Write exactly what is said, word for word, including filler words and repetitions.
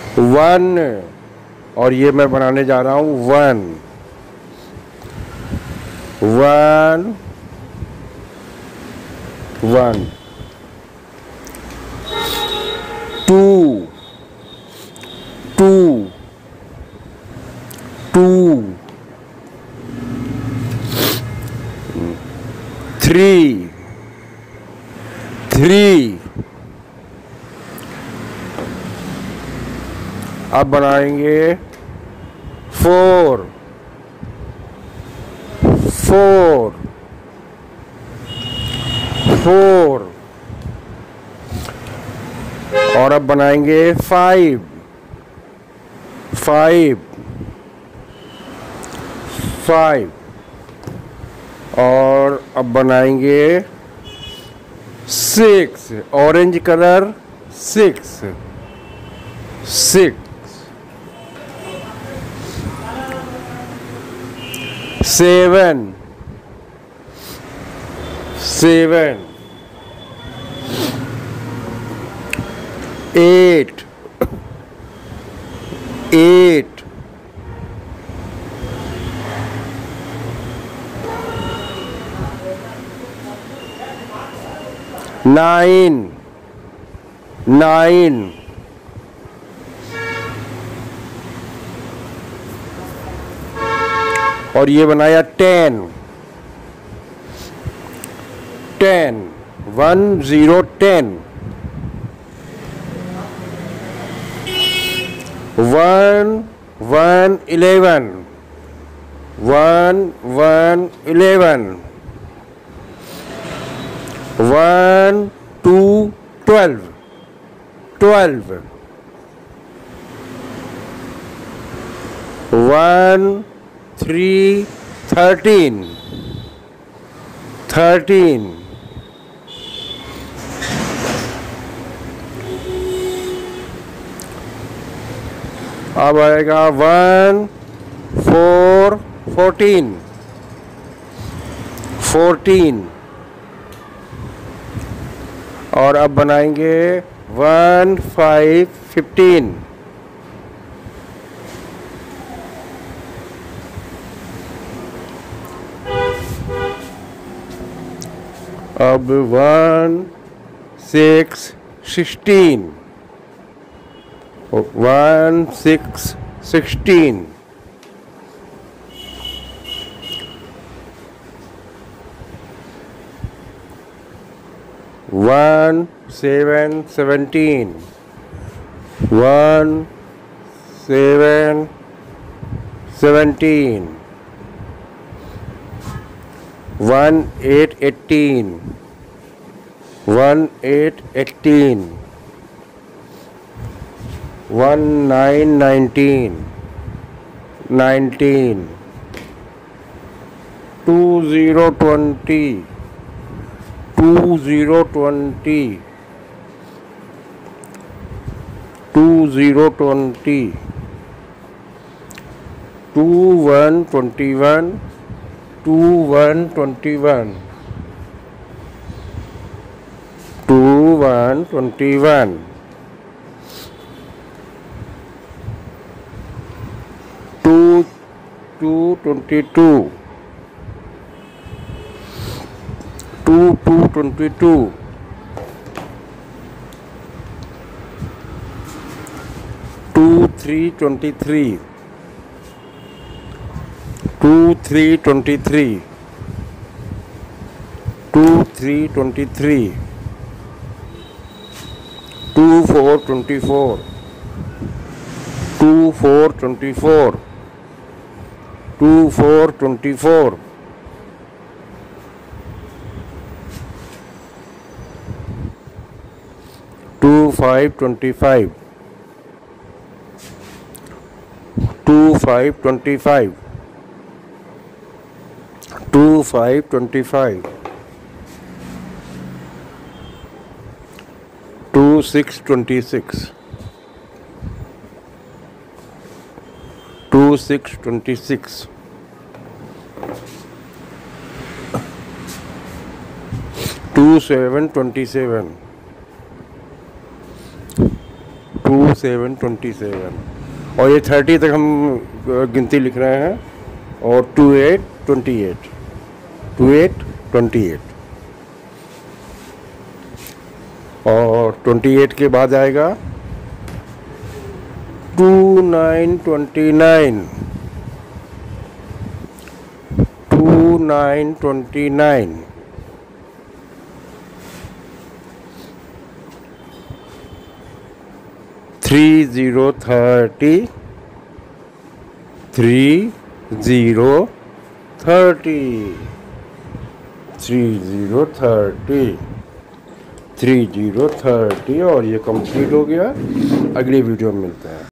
One, और ये मैं बनाने जा रहा हूँ one, one, one, two, two, two, three, three. अब बनाएंगे फोर, फोर, फोर, और अब बनाएंगे फाइव, फाइव, फाइव, और अब बनाएंगे six, orange colour, six, six, seven, seven, eight, eight, nine, nine, और ये बनाया ten, ten, one zero ten, one, one eleven, one, one eleven, one two twelve, twelve, one three thirteen, thirteen, अब आएगा one four fourteen, fourteen, और अब बनाएंगे one five fifteen, अब one six sixteen, one six sixteen, one seven seventeen, one seven seventeen, one eight eighteen, one eight eighteen, one nine nineteen, nineteen, two zero twenty, two zero twenty, two zero twenty, two one twenty one, two one twenty one, two one twenty one, two two twenty two, two two twenty two, two three twenty three, two three twenty three, two three twenty three, two four twenty four, two four twenty four, two four twenty four, two five twenty five, two five twenty five, two five twenty five, two six twenty six, two six twenty six, two seven twenty seven, two seven twenty seven, और ये thirty तक हम गिनती लिख रहे हैं, और two eight twenty eight, two eight twenty eight, और ट्वेंटी एट के बाद आएगा two nine twenty nine, two nine twenty nine, three zero thirty, three zero thirty, three zero thirty, three zero thirty, और ये कंप्लीट हो गया। अगली video में मिलते हैं।